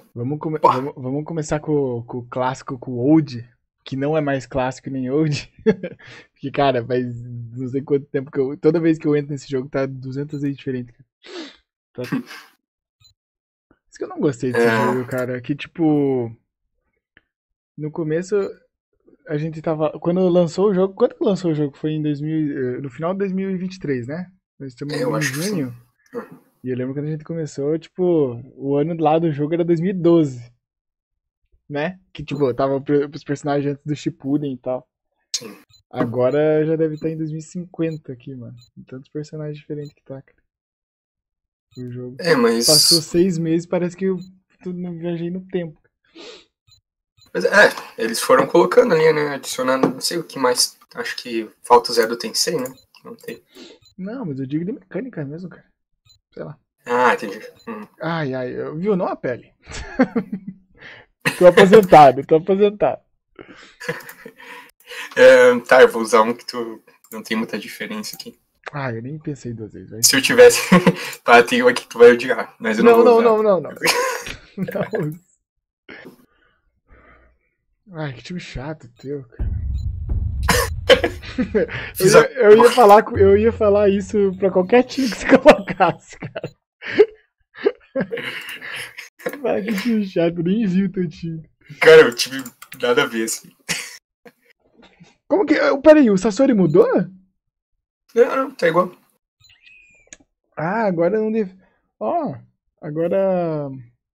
Pô, Vamos começar com o clássico, com o old, que não é mais clássico nem old. Porque, cara, faz não sei quanto tempo que eu. Toda vez que eu entro nesse jogo tá 200 vezes diferente. Tá... Isso que eu não gostei desse é, jogo, cara. Que, tipo, no começo a gente tava. Quando lançou o jogo. Quando que lançou o jogo? Foi em 2000, no final de 2023, né? Nós estamos eu em acho que sim. junho. E eu lembro quando a gente começou, tipo, o ano lá do jogo era 2012, né? Que, tipo, tava pros personagens antes do Shippuden e tal. Sim. Agora já deve estar em 2050 aqui, mano. Com tantos personagens diferentes que tá, cara, o jogo. É, Passou mas, 6 meses, parece que eu viajei no tempo. mas. Eles foram colocando ali, né? Adicionando, não sei o que mais. Acho que falta o Zé do Tensei, né? Não tem. Não, mas eu digo de mecânica mesmo, cara. Sei lá. Ah, entendi. Ai, ai, viu? Não a pele. Tô aposentado, tô aposentado. Tá, eu vou usar um que tu não tem muita diferença aqui. Ah, eu nem pensei 2 vezes, vai Se se eu fuder. tivesse. Tá, tem um aqui que tu vai odiar, mas eu não Não, vou não, usar. não, não, não. Não. Ai, que time chato teu, cara. Fiz a. Eu ia falar isso pra qualquer time que você colocasse, cara. Ah, que time chato, nem vi o teu time. Cara, eu tive nada a ver, assim. Como que. Peraí, o Sasori mudou? Não, não, tá igual. Ah, agora não deve. Ó, agora.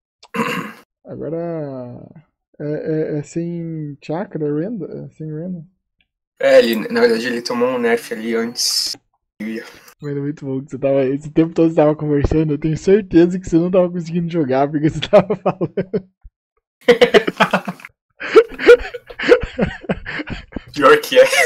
Agora. É sem chakra, renda? É sem renda. Na verdade, ele tomou um nerf ali antes. Mano, muito bom que você tava. Esse tempo todo você tava conversando. Eu tenho certeza que você não tava conseguindo jogar porque você tava falando. Pior que é.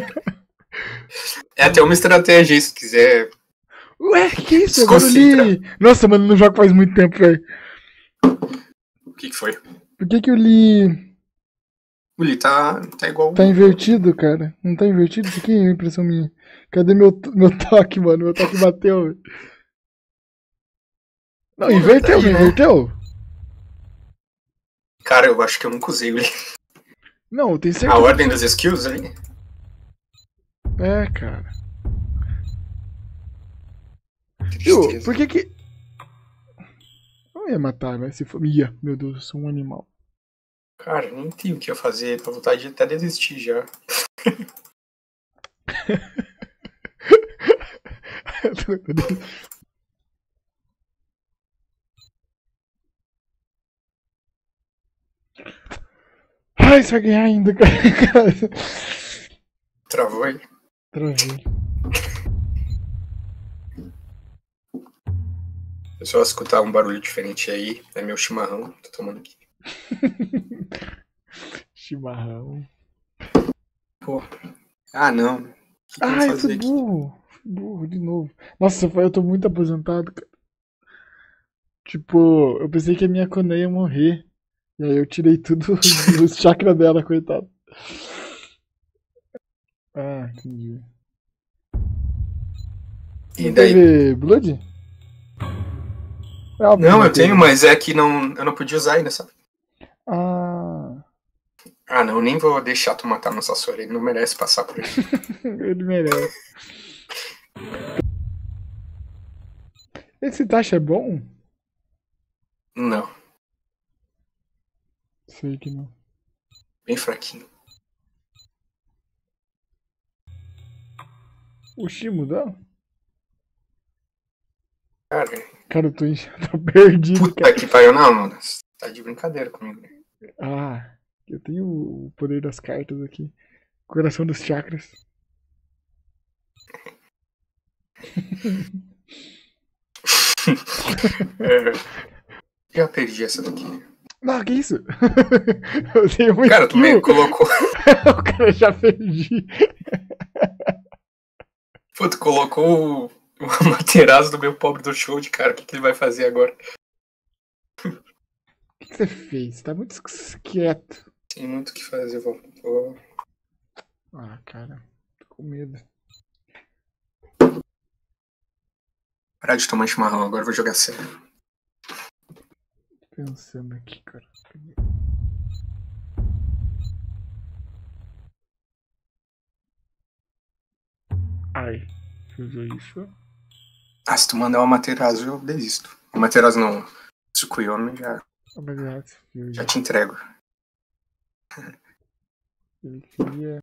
É até uma estratégia, se quiser Ué, que isso? Agora eu desconcentrar. li. Nossa, mano, não jogo faz muito tempo, velho. O que foi? Por que que eu li. Ele tá igual. Tá invertido, cara? Não tá invertido isso aqui? É impressão minha. Cadê meu toque, mano? Meu toque bateu, velho. Não, Porra, tá inverteu, aí, não né? inverteu? Cara, eu acho que eu nunca usei ele. Não, eu tenho A certeza ordem que. das skills ali. É, cara. Viu? Tristeza. Por que que. Eu ia matar, mas se for. Ia, meu Deus, eu sou um animal. Cara, nem tem o que eu fazer. Tô vontade de até desistir já. Ai, você vai ganhar ainda, cara. Travou aí. Travei. Eu só escutar um barulho diferente aí. É meu chimarrão. Tô tomando aqui. Chimarrão. Pô. Ah, não. O que eu vou Ai, fui fazer aqui? burro. Fui burro de novo. Nossa, eu tô muito aposentado, cara. Tipo, eu pensei que a minha Kone ia morrer. E aí eu tirei tudo os chakras dela, coitado. Ah, entendi. E Não daí? teve Blood? É óbvio que Não, não eu tenho, teve, né? mas é que não, eu não podia usar ainda, sabe? Ah, Ah, não, nem vou deixar tu matar meu Sasori. Ele não merece passar por aqui. ele merece. Esse Taxa é bom? Não, Sei que não. bem fraquinho. O Shimo dá? Cara, Cara, eu tô, tô perdido, puta cara. que pariu. Não, mano. Tá de brincadeira comigo, né? Ah, eu tenho o poder das cartas aqui. Coração dos chakras. É, já perdi essa daqui. Não, que isso? Eu tenho uma Cara, tu me skill. colocou. O cara já perdi. Pô, tu colocou o Materazzo do meu pobre do show de cara. O que ele vai fazer agora? O que você fez? Você tá muito quieto. Tem muito o que fazer, vou. Ah, cara, tô com medo. Parar de tomar chimarrão, agora vou jogar sério. Pensando aqui, cara. Ai, usou isso. Ah, se tu mandar uma Materazzo, eu desisto. O Materazzo não. Tsukuyomi já te entrego. Ele queria.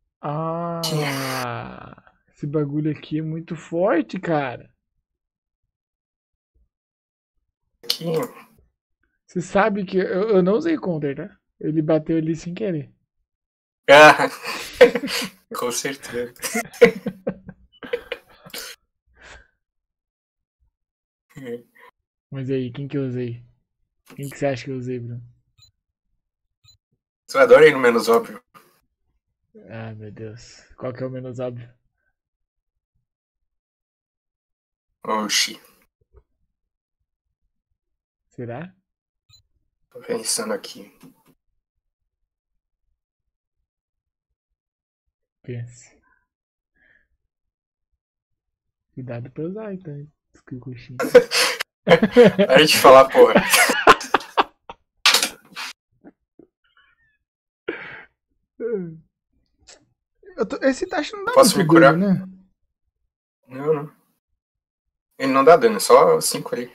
Ah! Esse bagulho aqui é muito forte, cara. Aqui. Você sabe que eu não usei counter, tá? Ele bateu ali sem querer. Ah, com certeza. Mas aí, quem que eu usei? Quem que você acha que eu usei, Bruno? Tu adora ir no menos óbvio. Ah, meu Deus. Qual que é o menos óbvio? Oxi. Será? Tô pensando aqui. Pense. Cuidado pra usar, então. Coxinha. Para de falar, porra. Esse Tachi não dá Posso muito me curar? dano, né? Não. Ele não dá dano, é só 5 ali.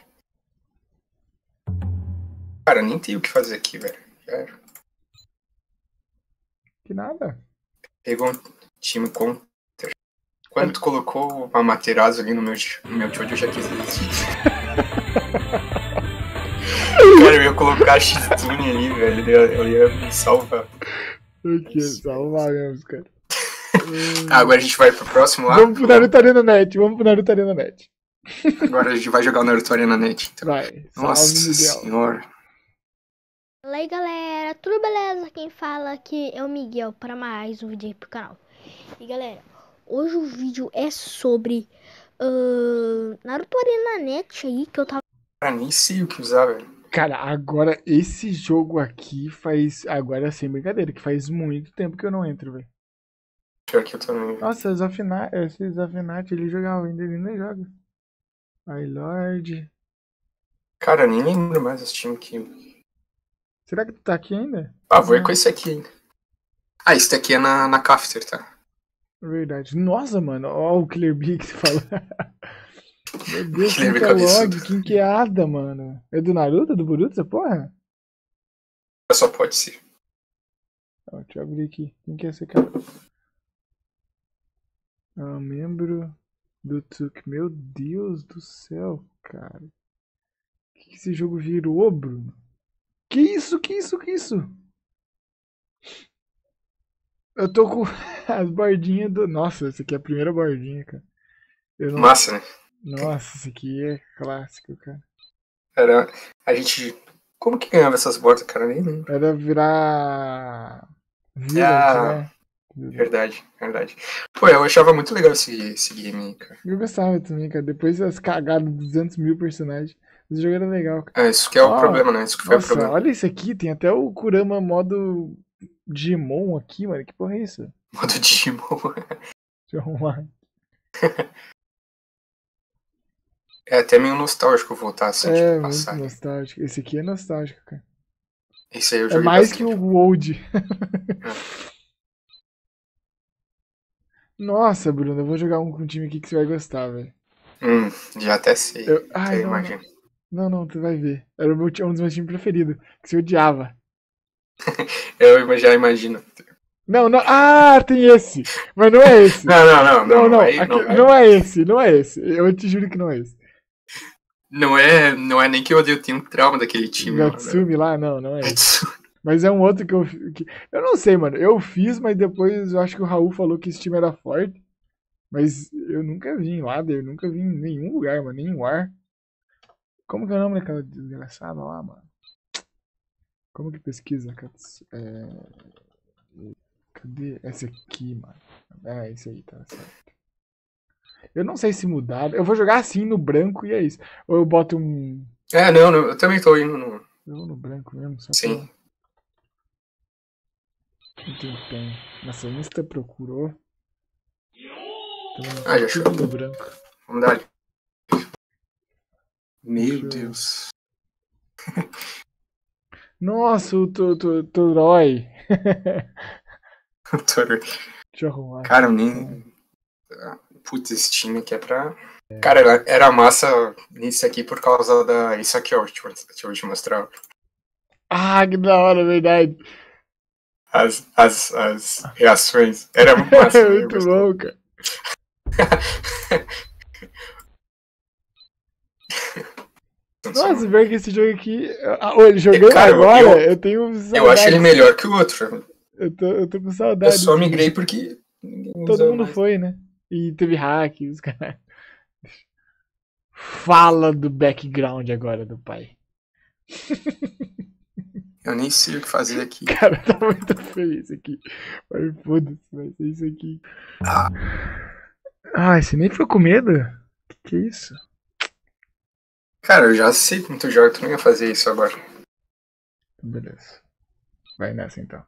Cara, nem tem o que fazer aqui, velho. Já era. Que nada. Pegou um time counter. Quando tu colocou uma Materazzo ali no meu Jojo, eu já quis desistir. Cara, eu ia colocar a X-Tune ali, velho. Ele ia me salvar. Eu queria salvar mesmo, cara. Agora a gente vai pro próximo lá. Vamos pro Naruto Arena Net. Agora a gente vai jogar o Naruto Arena Net. Então. Vai. Nossa Salve, Miguel. senhora. Fala aí, galera, tudo beleza? Quem fala aqui é o Miguel para mais um vídeo aí pro canal. E galera, hoje o vídeo é sobre Naruto Arena Net aí, que eu tava... Cara, nem sei o que usar, velho. Cara, agora esse jogo aqui faz... Agora sem brincadeira, que faz muito tempo que eu não entro, velho. Pior que eu também. Nossa, esse Zafinati ele jogava ainda, ele nem joga. Lord. Cara, nem lembro mais esse time aqui. Será que tu tá aqui ainda? Ah, vou ir com esse aqui ainda. Ah, esse daqui é na Cafter, tá? Verdade. Nossa, mano, ó o Killer Bee que você falou. Meu Deus, Killer Bee quem que é cabeçudo. Log? Quem que é Ada, mano? É do Naruto, do Boruto, essa porra? Só pode ser. Ó, deixa eu abrir aqui. Quem que é esse cara? Membro do Tuk. Meu Deus do céu, cara. O que esse jogo virou, Bruno? Que isso? Eu tô com as bordinhas do... Nossa, essa aqui é a primeira bordinha, cara. Massa, né? Nossa, esse aqui é clássico, cara. Era... A gente... Como que ganhava essas bordas, cara? Nem lembro. Era virar... Village, né? Verdade. Pô, eu achava muito legal esse game aí, cara. Eu gostava também, cara. Depois das cagadas de 200 mil personagens, esse jogo era legal, cara. Isso que é o problema, né? Isso que foi o problema. Olha isso aqui, tem até o Kurama modo Digimon aqui, mano. Que porra é isso? Modo Digimon. Deixa eu arrumar. É até meio nostálgico voltar assim, tipo, passar. Muito nostálgico. Esse aqui é nostálgico, cara. Esse aí eu joguei mais bastante. que o Old. Nossa, Bruno, eu vou jogar com um time aqui que você vai gostar, velho. Já até sei. Eu imagino. Não, tu vai ver. Era um dos meus times preferidos, que você odiava. Eu já imagino. Não. Ah, tem esse. Mas não é esse. Não. Não é esse. Eu te juro que não é esse. Não é nem que eu tenho um trauma daquele time. Gatsumi lá, não é esse. Mas é um outro que eu não sei, mano. Eu fiz, mas depois eu acho que o Raul falou que esse time era forte. Mas eu nunca vi em Ladder, eu nunca vi em nenhum lugar, mano. Nem em War. Como que é o nome daquela desgraçada lá, mano? Como que pesquisa? Cadê? Esse aqui, mano. É, esse aí, tá certo. Eu não sei se mudaram. Eu vou jogar assim no branco e é isso. Ou eu boto um... Não, eu também tô indo no... Eu vou no branco mesmo, só Sim. Não tem. Nossa, Insta procurou. Então, já achou. No branco. Vamos dar ali. Meu Deus. Nossa, o Toroi. Deixa eu arrumar. Cara, eu nem. Putz, esse time aqui é pra. Cara, era massa nisso aqui por causa da. Isso aqui, ó. Deixa eu te mostrar. Ah, que da hora, verdade. As reações. Era muito massa. É muito bom, cara. Nossa, pior que esse jogo aqui. Ele jogando cara, agora, eu tenho saudade. Eu acho ele melhor que o outro. Eu tô com saudade. Eu só migrei porque. Todo mundo mais. Foi, né? E teve hack, os caras. Fala do background agora do pai. Eu nem sei o que fazer aqui. Cara, tá muito feio isso aqui. Mas foda-se, vai ser isso aqui. Você nem ficou com medo? Que é isso? Cara, eu já sei como tu joga, tu não ia fazer isso agora. Beleza. Vai nessa então.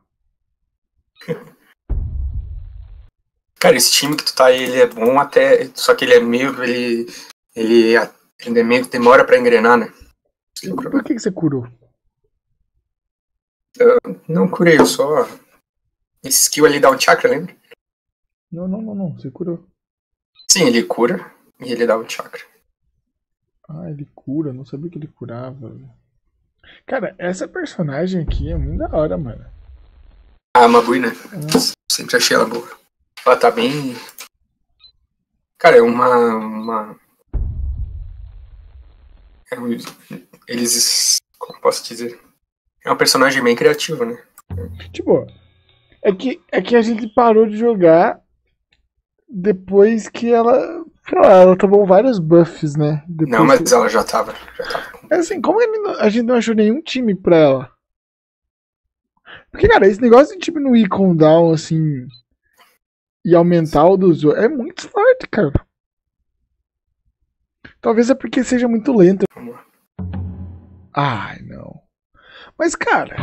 Cara, esse time que tu tá aí, ele é bom até. Só que ele é meio. Ele é meio que demora pra engrenar, né? Por que você curou? Eu não curei, eu só. Esse skill ali dá um chakra, lembra? Não. Você curou. Sim, ele cura e ele dá um chakra. Ele cura, não sabia que ele curava. Cara, essa personagem aqui é muito da hora, mano. A Mabui, né? Sempre achei ela boa. Ela tá bem. Cara, é uma. Eles. Como posso dizer? É um personagem bem criativo, né? Tipo, é que a gente parou de jogar depois que ela. Sei lá, ela tomou vários buffs, né? Depois não, mas ela já tava. Assim, como a gente não achou nenhum time pra ela? Porque, cara, esse negócio de time no ir cooldown, assim, e aumentar o dos outros, é muito forte, cara. Talvez é porque seja muito lento. Ai, não. Mas, cara...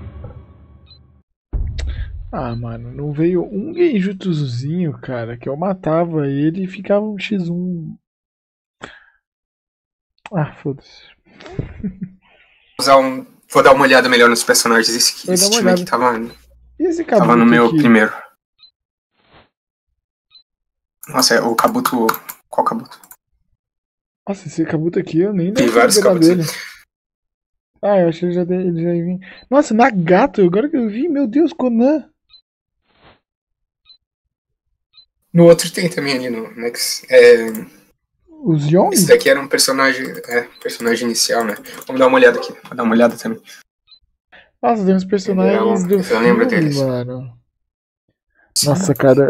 mano, não veio um genjutsuzinho, cara, que eu matava ele e ficava um x1. Foda-se. Vou dar uma olhada melhor nos personagens. Esse time aqui tava no meu aqui? Primeiro. Nossa, é o Kabuto. Qual Kabuto? Nossa, esse Kabuto aqui eu nem Tem vários Kabutos dele. Eu acho que ele já ia vir. Nossa, Nagato, agora que eu vi, meu Deus, Conan. No outro tem também ali no Nex. Os Young? Esse daqui era um personagem inicial, né? Vamos dar uma olhada aqui. Vou dar uma olhada também. Nossa, tem uns personagens do filme, lembro deles. Mano. Nossa, cara,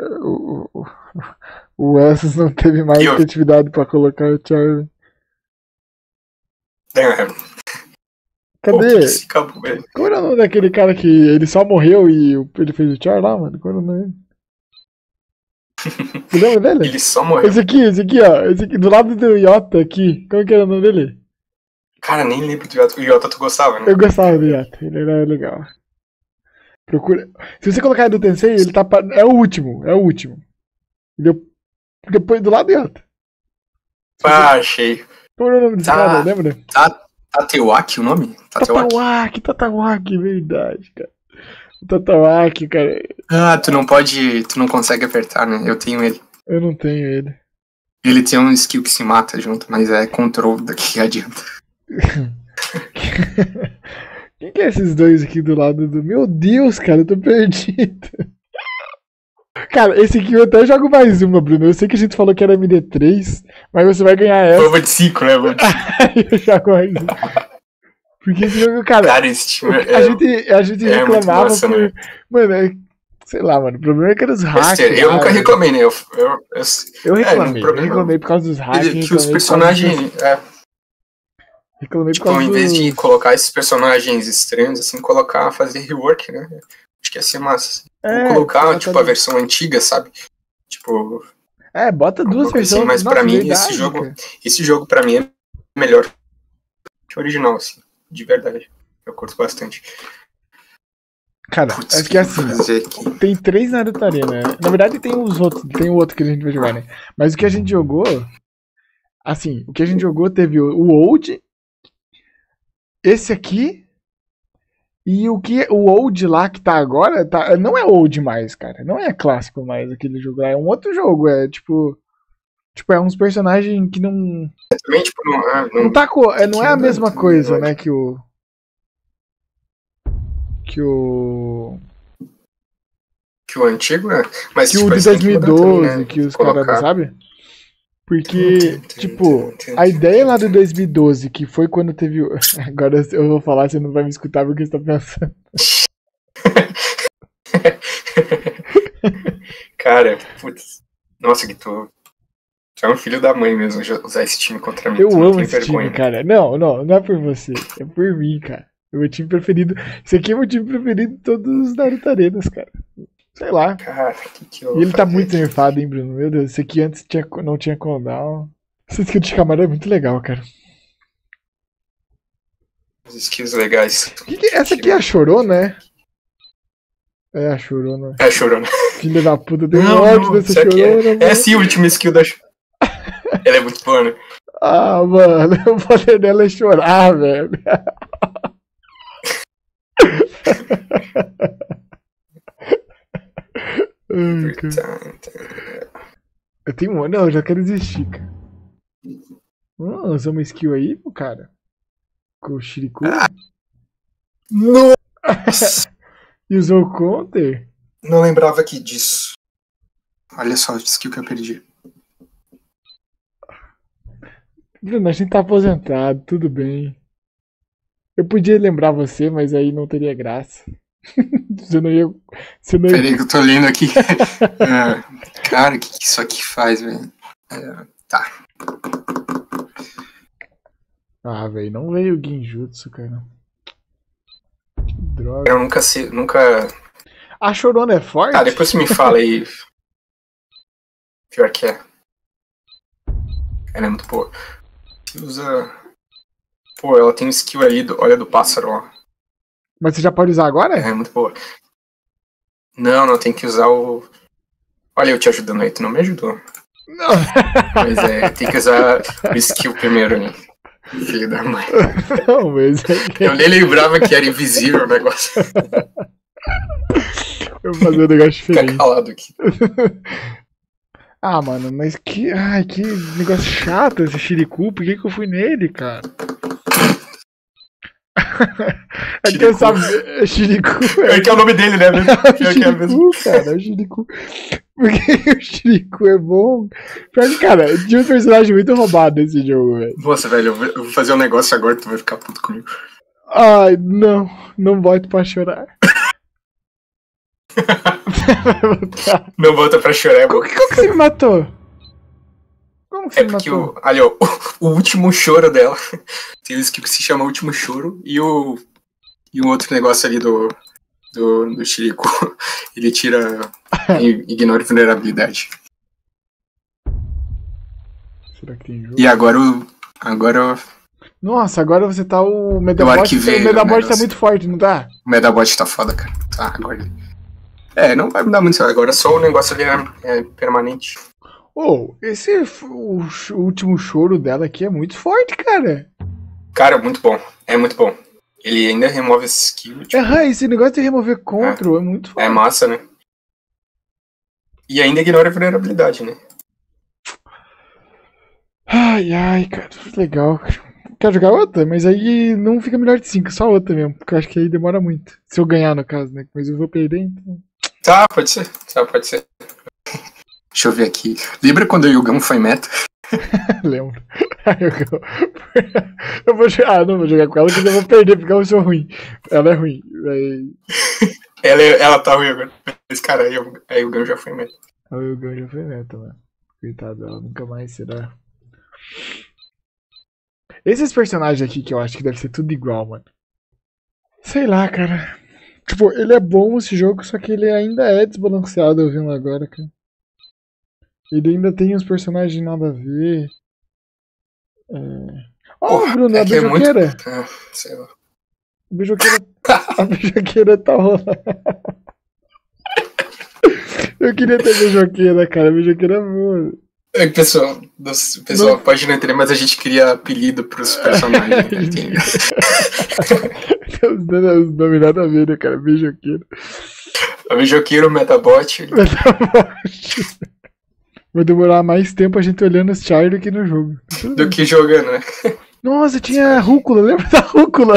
o Essos não teve mais criatividade pra colocar o Charlie. Cadê? Qual era o nome daquele cara que ele só morreu e ele fez o Char lá, mano? Qual era o nome dele? Você lembra dele? Ele só morreu. Esse aqui, ó. Esse aqui, do lado do Yota aqui. Como que era o nome dele? Cara, nem lembro do Yota. O Yota tu gostava, né? Eu gostava do Yota. Ele era legal. Procura. Se você colocar do Tensei, ele tá. É o último. Depois do lado do Yota. Achei. Qual era o nome desse cara? Lembra? Tatewaki o nome? Tatewaki, verdade, cara. Tatewaki, cara. Tu não consegue apertar, né? Eu tenho ele. Eu não tenho ele. Ele tem um skill que se mata junto, mas é control daqui que adianta. Quem que é esses dois aqui do lado do... Meu Deus, cara, eu tô perdido. Cara, esse aqui eu até jogo mais uma, Bruno. Eu sei que a gente falou que era MD3, mas você vai ganhar essa. Prova de 5, né, mano? Eu jogo mais uma. Porque esse jogo, cara, esse time a gente reclamava massa, por... né? Mano, sei lá, mano, o problema é que era os hacks. Eu nunca reclamei, né? Eu reclamei por causa dos hacks. Que os personagens... Reclamei por tipo, causa em vez de colocar esses personagens estranhos, assim, fazer rework, né? Acho que ia ser massa. Ou colocar, tipo, a versão antiga, sabe? Tipo... bota duas versões. Assim, mas pra mim, esse jogo pra mim é melhor que o original, assim. De verdade. Eu curto bastante. Cara, acho que assim, tem 3 Naruto Arena. Na verdade tem os outros, tem o outro que a gente vai jogar, né? Mas o que a gente jogou, assim, teve o Old, esse aqui E o old lá que tá agora, não é old mais, cara. Não é clássico mais aquele jogo lá. É um outro jogo. É tipo, é uns personagens que não. Também, tipo, não é a mesma coisa, né? Que o. Que o antigo, né? Mas, que tipo, o de 2012, também, né? Que os caras, sabe? Porque, tipo, a ideia lá do 2012, que foi quando teve. Agora eu vou falar, você não vai me escutar porque você tá pensando. Cara, putz. Nossa, que tu é um filho da mãe mesmo usar esse time contra mim. Eu amo esse time, cara. Não é por você. É por mim, cara. É meu time preferido. Esse aqui é meu time preferido de todos os Naruto Arenas, cara. Sei lá. Cara, que eu e ele tá muito nerfado, hein, Bruno? Meu Deus, esse aqui antes não tinha cooldown. Esse skill de Shikamaru é muito legal, cara. Os skills legais. Essa aqui é a Chorona, né? É a Chorona. É a Chorona. Filha da puta, tem um ódio dessa Chorona. É sim o último skill da Chorona. Ela é muito boa, né? Ah, mano, o poder dela é chorar, velho. Eu tenho um. Não, eu já quero desistir, cara. Usou uma skill aí, cara? Com o Shiriku? Nossa! E usou o counter? Não lembrava aqui disso. Olha só a skill que eu perdi. Bruno, a gente tá aposentado, tudo bem. Eu podia lembrar você, mas aí não teria graça. Você não ia. Peraí que eu tô lendo aqui. Cara, o que isso aqui faz, velho? Tá. Ah, velho, não veio o Genjutsu, cara. Que droga. Eu nunca. A Chorona é forte? Ah, depois você me fala aí. Pior que é. Ela é muito boa. Você usa. Pô, ela tem um skill ali, olha do pássaro lá. Mas você já pode usar agora? É muito boa. Não, tem que usar o. Olha eu te ajudando aí, tu não me ajudou. Não. Mas tem que usar o skill primeiro, né? Filho da mãe. Não, mas. Eu nem lembrava que era invisível o negócio. Eu vou fazer um negócio diferente. Fica calado aqui. Ah, mano, mas que negócio chato esse Shiriku. Por que eu fui nele, cara? É que eu sabia. Shiriku. É que é o nome dele, né? Shiriku, cara, é o Shiriku. Porque o Shiriku é bom. Pior que, cara, tinha um personagem muito roubado nesse jogo, velho. Nossa, velho, eu vou fazer um negócio agora, tu vai ficar puto comigo. Ai, não bote pra chorar. Não bota pra chorar, Como que você me matou? Como que você me matou? Olha, o último choro dela. Tem um skill que se chama Último Choro. E um outro negócio ali do Shiriku. Ele tira. Ignora vulnerabilidade. Será que tem jogo? E agora. Nossa, agora você tá o Medabot. O Medabot tá muito forte, não tá? O Medabot tá foda, cara. Tá, agora. Não vai mudar muito. Agora só o negócio ali é permanente. O último choro dela aqui é muito forte, cara. Cara, muito bom. É muito bom. Ele ainda remove esse skill. Tipo... esse negócio de remover control é muito forte. É massa, né? E ainda ignora a vulnerabilidade, né? Ai, cara. Legal. Quero jogar outra, mas aí não fica melhor de 5, só outra mesmo. Porque eu acho que aí demora muito. Se eu ganhar, no caso, né? Mas eu vou perder, então. Tá, pode ser. Deixa eu ver aqui. Lembra quando o Yugão foi meta? Lembro. Eu vou jogar. Não vou jogar com ela porque eu vou perder, porque eu sou ruim. Ela é ruim. Ela tá ruim agora. Esse cara aí, o Yugão já foi meta. O Yugão já foi meta, mano. Coitado dela, nunca mais será. Esses personagens aqui que eu acho que deve ser tudo igual, mano. Sei lá, cara. Tipo, ele é bom esse jogo, só que ele ainda é desbalanceado, eu vendo agora, cara. Ele ainda tem uns personagens nada a ver. Bruno, a beijoqueira. Sei lá. A beijoqueira tá rolando. Eu queria ter beijoqueira, cara. A beijoqueira é boa. O pessoal pode não entender, mas a gente cria apelido pros personagens. Né? Os nomes nada a ver, né, cara? Beijoqueiro. O Beijoqueiro, o Metabot. Vai demorar mais tempo a gente olhando os char do que no jogo. Do que jogando, né? Nossa, tinha a rúcula, lembra da rúcula?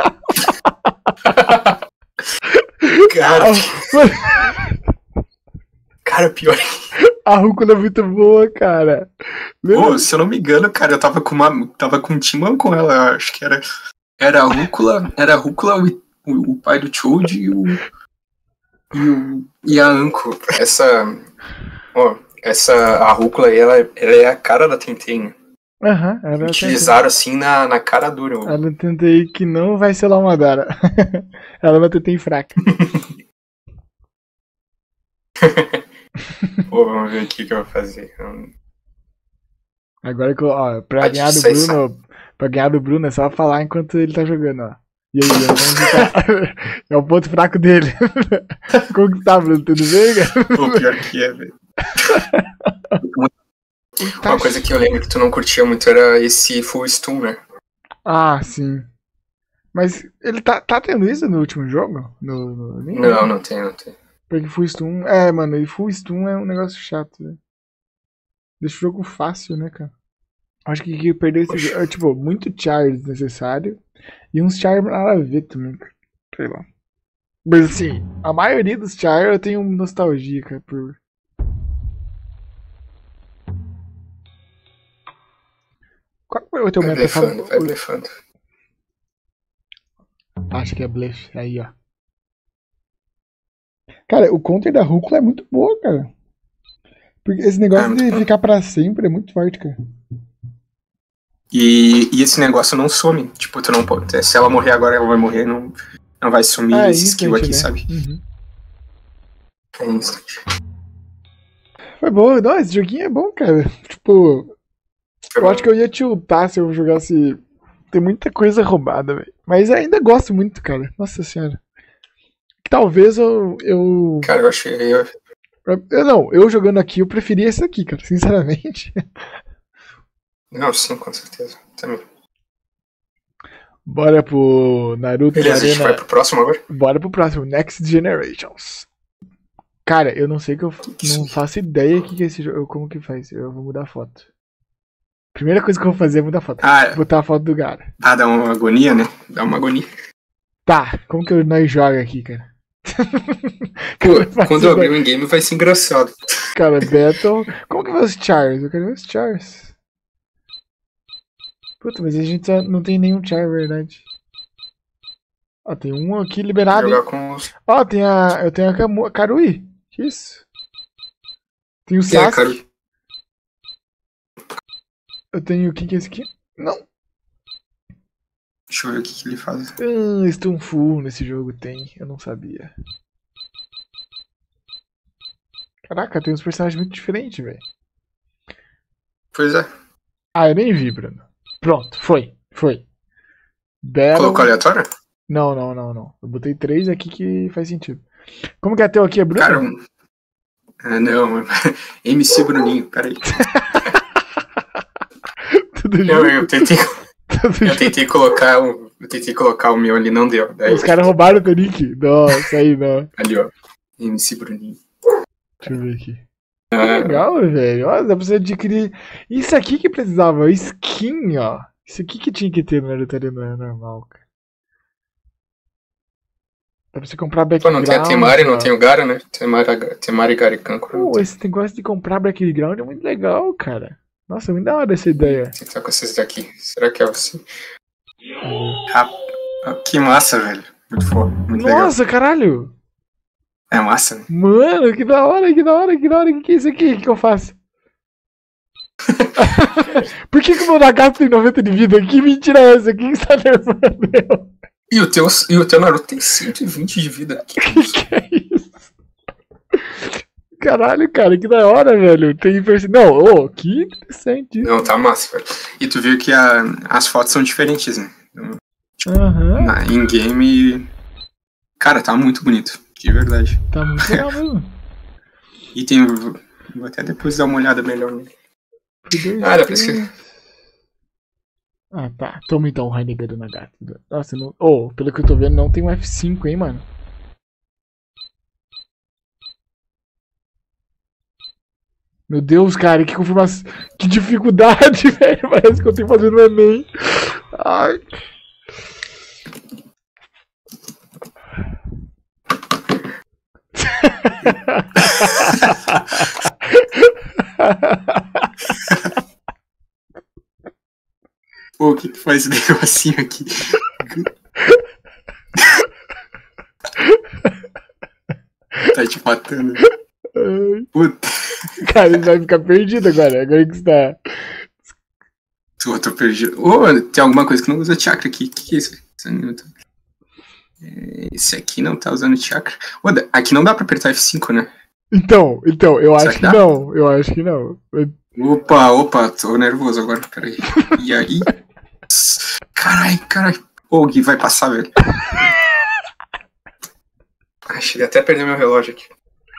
Cara, pior. A rúcula é muito boa, cara. Pô, se eu não me engano, cara, eu tava com um timão com ela, acho que era a rúcula, o pai do Choji e a Anko. A rúcula, ela é a cara da Tenten. Aham, utilizaram assim na cara dura. Ela tentei que não vai ser lá uma Dara. Ela vai tentar fraca. Pô, vamos ver o que eu vou fazer. Agora que pra ganhar do Bruno é só falar enquanto ele tá jogando, ó. E aí, é o ponto fraco dele. Como que tá, Bruno? Tudo bem, cara? Pô, pior que é, velho. Uma coisa que eu lembro que tu não curtia muito era esse full stun, né? Ah, sim. Mas ele tá tendo isso no último jogo? Não tem. Porque full stun... mano, e full stun é um negócio chato, velho. Deixa o jogo fácil, né, cara? Acho que perder esse jogo... É, tipo, muito char desnecessário. E uns char nada a ver também, cara. Sei lá. Mas assim, a maioria dos char eu tenho nostalgia, cara, por... Qual é o teu meta favorito? Vai blefando. Acho que é blefe. Aí, ó. Cara, o counter da rúcula é muito boa, cara. Porque esse negócio de ficar pra sempre é muito forte, cara. E esse negócio não some. Tipo, tu não pode. Se ela morrer agora, ela vai morrer, não vai sumir esse skill aqui, né? Sabe? Uhum. É instant. Foi bom. Não, esse joguinho é bom, cara. Tipo... Eu acho que eu ia tiltar se eu jogasse... Tem muita coisa roubada, velho. Mas ainda gosto muito, cara. Nossa senhora. Talvez eu... Cara, eu achei... Eu jogando aqui, eu preferia esse aqui, cara. Sinceramente. Não, sim, com certeza. Também. Bora pro Naruto. Beleza, a gente vai pro próximo agora? Bora pro próximo. Next Generations. Cara, eu não sei que eu não faço ideia que é esse jogo. Como que faz? Eu vou mudar a foto. Primeira coisa que eu vou fazer é mudar a foto. Botar a foto do cara. Dá uma agonia, né? Dá uma agonia. Tá, como que nós joga aqui, cara? Pô, quando eu abrir um game vai ser engraçado. Cara, Battle... Como que vai os chars? Eu quero ver os chars. Puta, mas a gente não tem nenhum char, é verdade. Ó, tem um aqui liberado, hein? Ó, eu tenho a Karui. Que isso? Tem o Sasuke. Eu tenho o que é esse aqui? Não. Deixa eu ver o que ele faz. Stun Full nesse jogo tem. Eu não sabia. Caraca, tem uns personagens muito diferentes, velho. Pois é. Ah, eu nem vi, Bruno. Pronto, foi. Battle... Colocou aleatório? Não. Eu botei 3 aqui que faz sentido. Como que é teu aqui, Bruno? Cara, não. MC Bruninho, peraí. Eu tentei colocar o meu ali, não deu. Daí... Os caras roubaram o teu nick. Nossa, aí não. Ali, ó. MC Bruninho. Deixa eu ver aqui. Legal, velho. Ó, dá pra você adquirir. Isso aqui que precisava. Skin, ó. Isso aqui que tinha que ter no Naruto Arena normal, cara. Dá pra você comprar background. Pô, não tem a Temari, não tem o Gara, né? Temari, Gara e Kanko. Pô, esse negócio de comprar background é muito legal, cara. Nossa, muito da hora essa ideia. Você tá com esses daqui. Será que é você? Que massa, velho. Muito foda. Muito legal. Nossa, caralho. É massa, né? Mano, que da hora. Que é isso aqui? O que eu faço? Por que o meu Nagato tem 90 de vida? Que mentira é essa? Quem está nerfando? E o teu Naruto tem 120 de vida. Que é isso? Caralho, cara, que da hora, velho. Tem Não, que interessante. Não, tá massa, velho. E tu viu que as fotos são diferentes, né? Tipo, em game. Cara, tá muito bonito. De verdade. Tá muito legal mesmo. E tem. Vou até depois dar uma olhada melhor nele. Por 2 Ah, dá pra esquecer. Ah, tá. Toma então o Rainegado do Nagato. Nossa, não... Oh, pelo que eu tô vendo, não tem um F5, hein, mano. Meu Deus, cara, que confirmação. Que dificuldade, velho. Parece que eu tenho que fazer no Enem. Ai. Pô, o que que faz esse negocinho aqui? Tá te matando. Puta. Cara, ele vai ficar perdido agora. Agora que você tá. Tô perdido. Ô, tem alguma coisa que não usa chakra aqui. O que é isso? Esse aqui não tá usando chakra. Ô, aqui não dá pra apertar F5, né? Então, eu Será acho que que dá? não. Eu acho que não. Opa, tô nervoso agora, peraí. E aí? Carai. Ô, o Gui vai passar, velho. Ai, cheguei até a perder meu relógio aqui.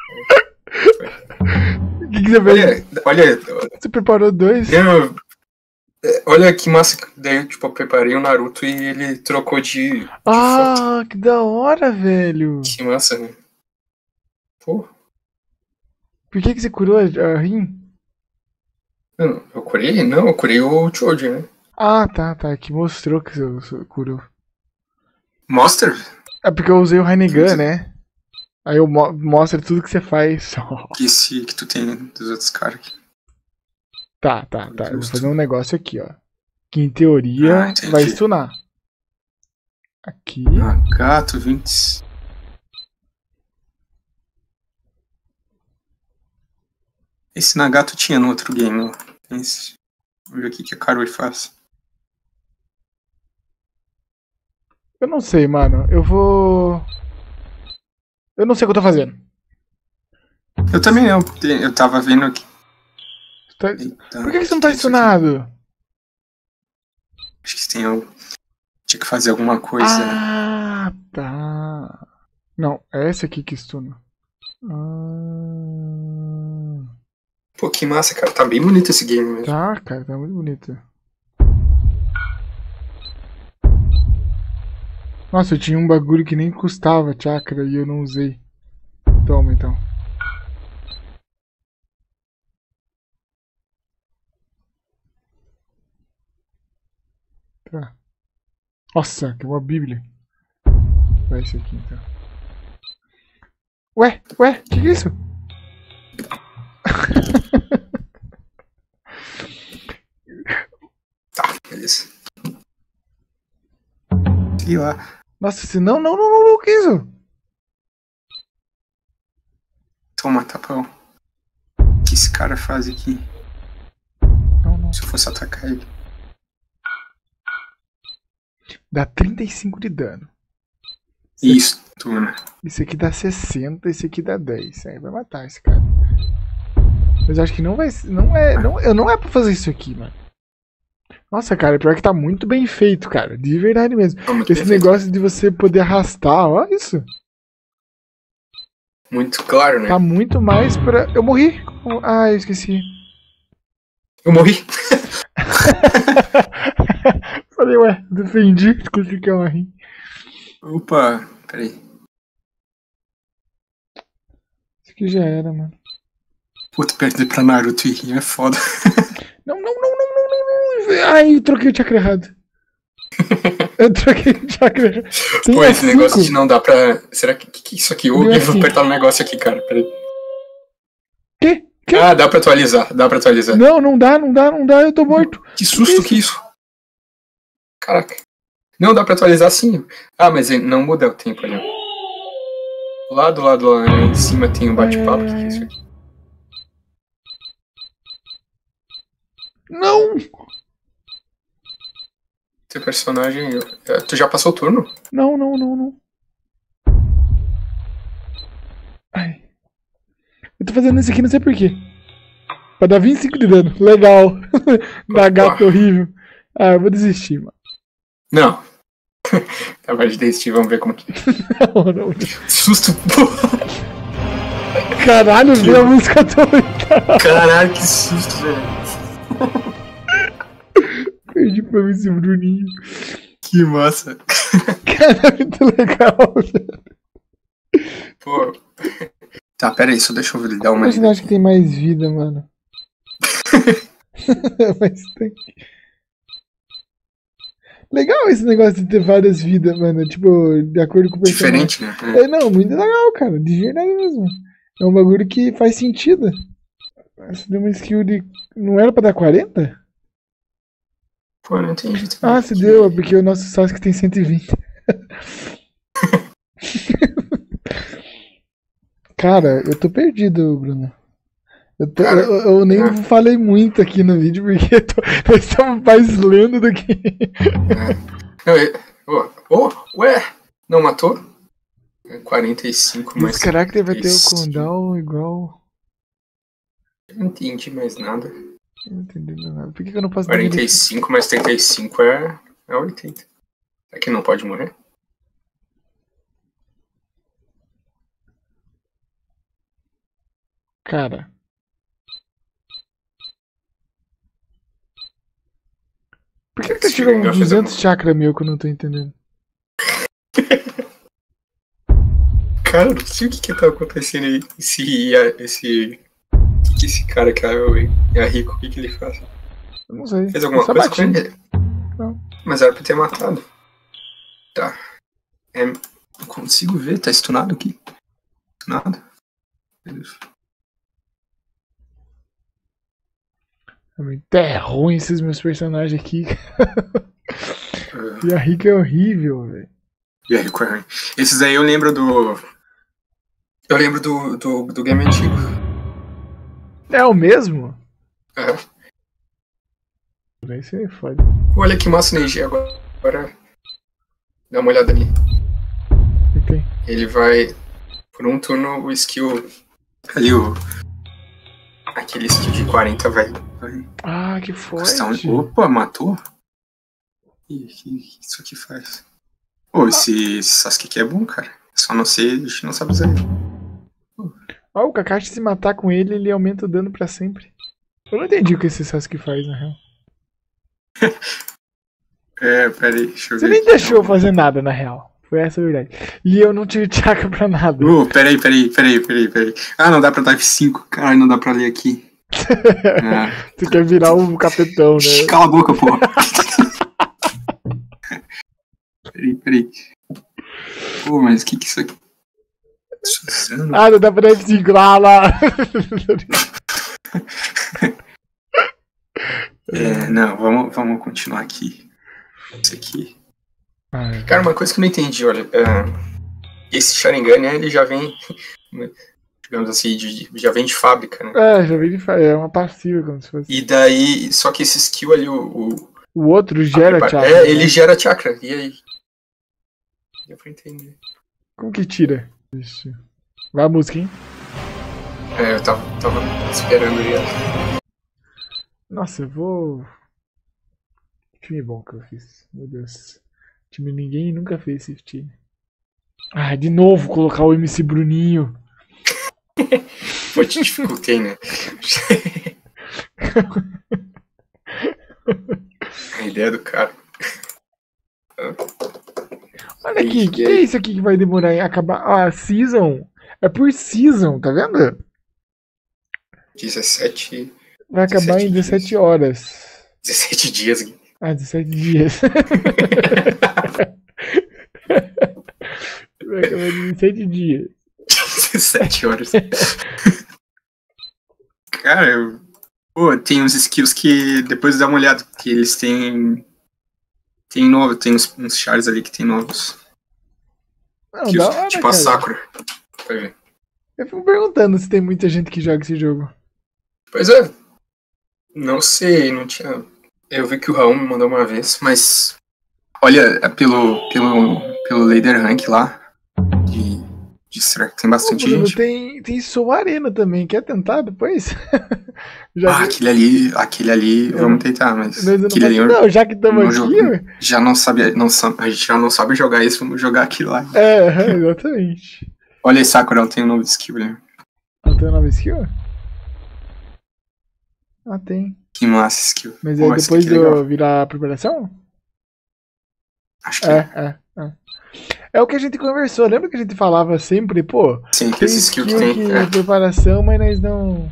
O que você fez? Olha. Você preparou 2? Olha que massa. Daí, tipo, eu preparei o Naruto e ele trocou de foto. Ah, que da hora, velho. Que massa, né? Pô. Por que você curou a Rin? Eu curei? Não, eu curei o Choji, né? Ah, tá. Que mostrou que você curou. Mostra? É porque eu usei o Rinnegan, né? Aí eu mostro tudo que você faz. Que tu tem dos outros caras aqui. Tá. Eu vou fazer um negócio aqui, ó. Que em teoria vai stunar. Aqui. Gato 20. Esse Nagato tinha no outro game, ó. Vamos ver o que a Karui faz. Eu não sei, mano. Eu não sei o que eu tô fazendo. Eu também não. Eu tava vendo aqui. Eita, por que você não tá stunado? Acho que tem algo. Tinha que fazer alguma coisa. Ah, tá. Não, é esse aqui que stuna. Pô, que massa, cara. Tá bem bonito esse game mesmo. Tá, cara, tá muito bonito. Nossa, eu tinha um bagulho que nem custava chakra e eu não usei. Toma, então. Tá. Nossa, que é uma bíblia. Vai esse aqui, então. Ué, que é isso? Tá, beleza. E lá. Nossa, se não, que é isso? Toma, tapão. O que esse cara faz aqui? Não. Se eu fosse atacar ele. Dá 35 de dano. Isso, turma. Esse aqui dá 60, esse aqui dá 10. Aí vai matar esse cara. Mas eu acho que não vai. Não é pra fazer isso aqui, mano. Nossa, cara, pior que tá muito bem feito, cara. De verdade mesmo. Esse negócio de você poder arrastar, olha isso. Muito claro, né? Tá muito mais pra. Eu morri. Ah, eu esqueci. Eu morri. Falei, ué, defendi. Consegui que eu morri. Opa, peraí. Isso aqui já era, mano. Puta, perder pra Naruto e Rin é foda. Não. Ai, eu troquei o chakra errado. Eu troquei o chakra errado. Pô, esse negócio de não dá pra... Será que é isso aqui? Eu vou apertar um negócio aqui, cara. Peraí. Que? Ah, dá pra atualizar. Não dá, eu tô morto. Que susto que isso? Caraca. Não, dá pra atualizar sim. Ah, mas não muda o tempo ali. Lá do lado lá em cima tem um bate-papo. O que é isso aqui? Não! Teu personagem... Tu já passou o turno? Não. Ai. Eu tô fazendo isso aqui, não sei porquê. Pra dar 25 de dano. Legal. Da gato horrível. Ah, eu vou desistir, mano. Não. Tá, vai desistir, vamos ver como que... Não. Susto, porra. Caralho, veio a música toda. Caralho, que susto, velho. com o MC Bruninho. Que massa. Cara, muito legal. Pô. Tá, pera aí, só deixa eu dar uma Mas eu acho que tem mais vida, mano. Mas tem. Legal esse negócio de ter várias vidas, mano. Tipo, de acordo com o personagem. Diferente, né? É, não, muito legal, cara. De verdade mesmo. É um bagulho que faz sentido. Você deu uma skill de. Não era pra dar 40? Pô, não entendi. Ah, se deu, porque o nosso Sasuke tem 120. Cara, eu tô perdido, Bruno. Cara, Eu nem falei muito aqui no vídeo, porque nós estamos mais lendo do que. Ué, não matou? 45 mais. Esse caráter vai ter o 35. cooldown igual. Não entendi mais nada. Não entendi nada. Por que eu não posso 45 mais 35 é 80. É que não pode morrer? Cara. Por que você tirou uns 200 chakra meu que eu não tô entendendo? Cara, eu não sei o que tá acontecendo aí. Esse cara que é rico, o que ele faz? Eu não sei. Fez alguma coisa com ele? Não. Mas era pra ter matado. Tá. Não consigo ver, tá stunado aqui. Stunado. É ruim esses meus personagens aqui. E a Rica é horrível, velho. E a Rico é ruim. Esses aí eu lembro do. Eu lembro do game antigo. É o mesmo? É. Vai ser foda. Olha que massa energia agora. Dá uma olhada ali. O que tem? Ele vai. Por um turno o skill. Ali aquele skill de 40 vai. Ah, que forte. Opa, matou? Ih, que isso aqui faz? Pô, esse Sasuke aqui é bom, cara. Só não sei, a gente não sabe usar ele. Ó, o Kakashi se matar com ele, ele aumenta o dano pra sempre. Eu não entendi o que esse Sasuke faz, na real. Pera aí, deixa eu ver. Você nem aqui, deixou eu fazer nada, na real. Foi essa a verdade. E eu não tive chakra pra nada. Pera aí. Ah, não dá pra dar F5. Caralho, não dá pra ler aqui. Você quer virar um capetão, né? Cala a boca, porra. Peraí. Pô, mas o que isso aqui? Ah, não dá pra F5 lá. Não, vamos continuar aqui. Isso aqui. Ai. Cara, uma coisa que eu não entendi, olha. Esse Sharingan, né, ele já vem, digamos assim, já vem de fábrica, né? Já vem de fábrica. É uma passiva, como se fosse. E daí, só que esse skill ali, o outro gera chakra. É, ele gera chakra. E aí? Deu pra entender. Como que tira? Isso. Vai a música, hein? Eu tava esperando ele. Nossa, eu vou. Que time bom que eu fiz. Meu Deus. Time ninguém nunca fez esse time. Ah, de novo colocar o MC Bruninho. Pô, te dificultei, né? A ideia do cara. Olha aqui, que é isso aqui que vai demorar em acabar? Ah, season. É por season, tá vendo? 17. Vai acabar em 17 horas. 17 dias. Ah, 17 dias. Vai acabar em 17 dias. 17 horas. Cara, tem uns skills que depois dá uma olhada, que eles têm. Tem novos, tem uns chars ali que tem novos. Não, skills, da hora, tipo cara. a Sakura. Vai ver. Eu fico perguntando se tem muita gente que joga esse jogo. Pois é. Não sei, não tinha. Eu vi que o Raul me mandou uma vez, mas. Olha, pelo Leader Rank lá. De Strike, tem bastante Bruno, gente. tem Soul Arena também. Quer tentar depois? Aquele ali, vamos tentar, mas. Aquele ali, não, já que estamos aqui. Já não sabe, a gente já não sabe jogar isso, vamos jogar aquilo lá. Exatamente. Olha aí, Sakura, ela tem um novo skill, né? Ela tem uma nova skill? Ah, tem. Que massa skill. Mas Pô, aí esse depois aqui é legal. de virar preparação? Acho que é. É. É o que a gente conversou. Lembra que a gente falava sempre, pô, Sim, que tem esse skill que skill tem. que preparação, mas nós não.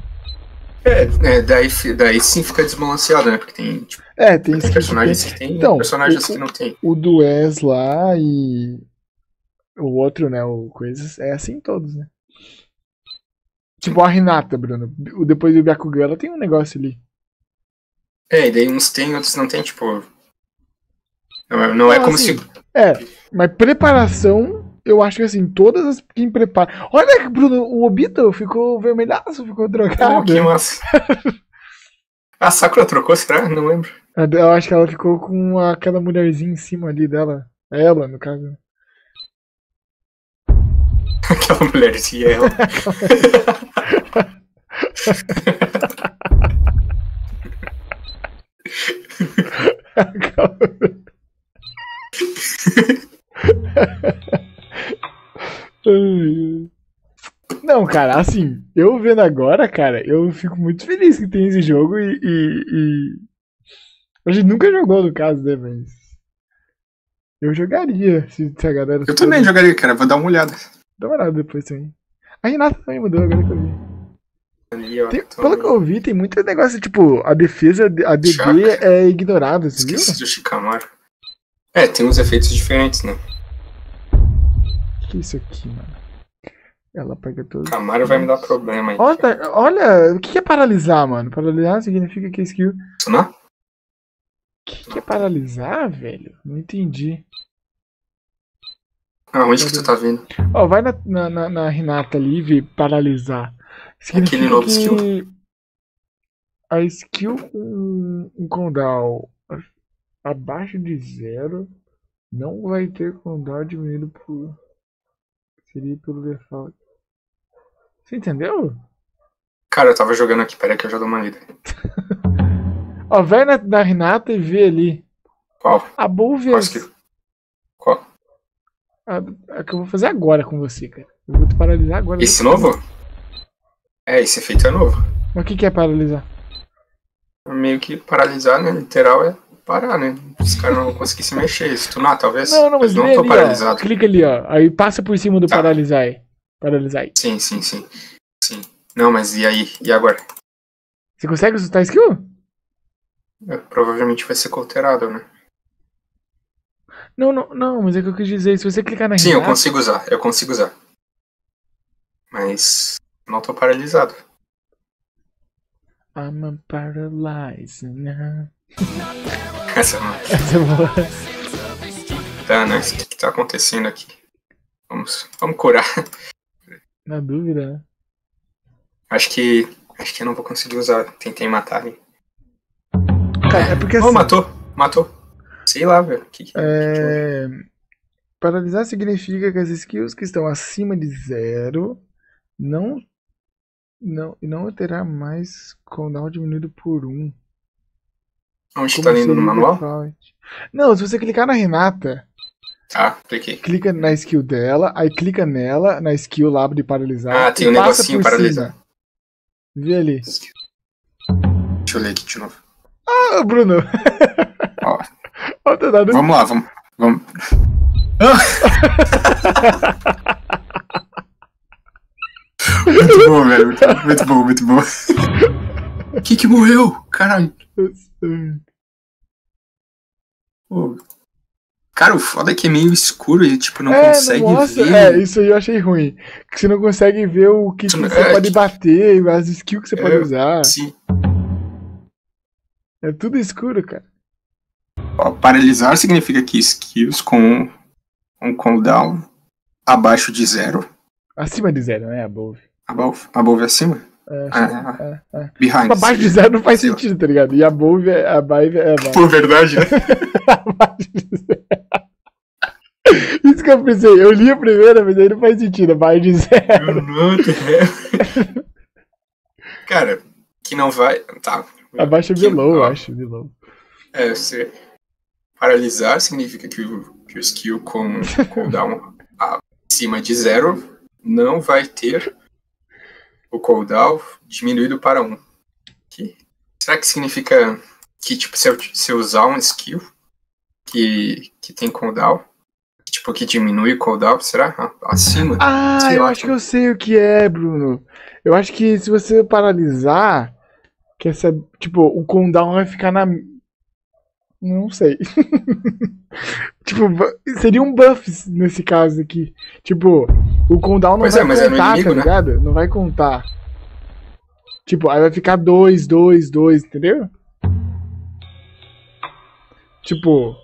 Daí sim fica desbalanceado, né? Porque tem, tipo, Tem tem skill personagens que que tem. tem Então, e personagens que não tem. o do Wes lá e o outro, né, o Coisas, é assim todos, né? Tipo a Renata, Bruno. Depois do Byakugan, ela tem um negócio ali. E daí uns tem, outros não tem, tipo. Não é como assim, se. Mas preparação, eu acho que assim, todas as quem prepara. Olha, Bruno, o Obito ficou vermelhaço, ficou trocado. Que massa. A Sakura trocou, será? Não lembro. Eu acho que ela ficou com aquela mulherzinha em cima ali dela. Ela, no caso. Aquela mulherzinha, ela. Não, cara, assim, eu vendo agora, cara, eu fico muito feliz que tem esse jogo e... A gente nunca jogou, no caso, né, mas... Eu jogaria, se a galera... Eu também jogaria, cara, vou dar uma olhada. Dá uma olhada depois também. A Renata também mudou, agora que eu vi. Ali, ó, Pelo que eu vi, tem muito negócio, tipo, a defesa, a DD Chaka. é ignorada, você viu? Esqueci do Shikamaru. Tem uns efeitos diferentes, né? O que é isso aqui, mano? Ela pega todo. Shikamaru vai me dar problema aí. Olha, o que é paralisar, mano? Paralisar significa que é skill. Isso não? O que é paralisar, velho? Não entendi. Onde que tu tá vendo? Ó, vai na Renata ali e vê paralisar. Significa Aquele novo que skill? a skill com um cooldown abaixo de 0 não vai ter cooldown diminuído por... Seria pelo default. Você entendeu? Cara, eu tava jogando aqui, peraí que eu já dou uma lida. Ó, vai na Renata e vê ali. Qual? A Bolve Qual skill? Qual? A que eu vou fazer agora com você, cara. Eu vou te paralisar agora. Esse novo? Esse efeito é novo. Mas o que é paralisar? Meio que paralisar, né? Literal é parar, né? Os caras não vão conseguir se mexer. Stunar, talvez. Não, mas não vê tô ali, paralisado. ó. Clica ali, ó. Aí passa por cima do Tá. paralisar aí. Paralisar aí. Sim. Não, mas e aí? E agora? Você consegue soltar skill? Provavelmente vai ser cooperado, né? Não, mas é que eu quis dizer, se você clicar na Sim, Renata... eu consigo usar. Mas não tô paralisado. I'm paralyzed now. Essa não. Essa é boa. Tá, né? O que tá acontecendo aqui? Vamos curar. Na dúvida, né? Acho que eu não vou conseguir usar. Tentei matar ele. Cara, é porque assim... Matou. Sei lá, velho. Paralisar significa que as skills que estão acima de 0 não terá mais cooldown diminuído por 1. Onde tá lendo no manual? Default. Não, se você clicar na Renata, Cliquei. clica na skill dela, aí clica nela, na skill lá de paralisar. Tem um negocinho paralisar. Vê ali. Deixa eu ler aqui de novo. Bruno! Ó. Vamos lá, vamos. Muito bom, velho. Muito bom. Que morreu? Caralho. Cara, o foda é que é meio escuro e tipo, não consegue ver. Isso aí eu achei ruim. Que você não consegue ver o que você pode bater, as skills que você pode usar. Sim. É tudo escuro, cara. Paralisar significa que skills com um cooldown abaixo de 0. Acima de 0, né? Above. Above é acima? Behind. Abaixo de 0 não faz sentido, tá ligado? E above é abaixo. Por verdade, né? Abaixo de 0. Isso que eu pensei. Eu li a primeira, mas aí não faz sentido. Abaixo de 0. Cara, que não vai... Tá. Abaixo é below, eu acho. Below. Você paralisar significa que o skill com cooldown acima de 0 não vai ter o cooldown diminuído para 1. Que Será que significa que, tipo, se eu usar um skill que tem cooldown, tipo, que diminui o cooldown, será? Acima? Ah, Sei eu lá, acho que eu sei o que é, Bruno. Eu acho que se você paralisar, que essa, tipo, o cooldown vai ficar na. Não sei. Tipo, seria um buff nesse caso aqui. Tipo, o cooldown não Pois vai mas é no contar, inimigo, tá né? ligado? Não vai contar. Tipo, aí vai ficar 2, 2, 2, entendeu? Tipo.